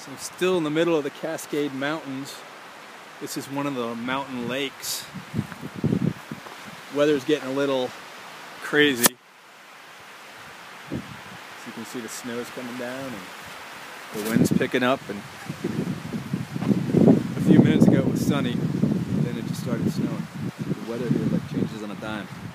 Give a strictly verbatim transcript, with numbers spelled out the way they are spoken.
So I'm still in the middle of the Cascade Mountains. This is one of the mountain lakes. Weather's getting a little crazy. As you can see, the snow's coming down and the wind's picking up. And a few minutes ago it was sunny, and then it just started snowing. The weather here like changes on a dime.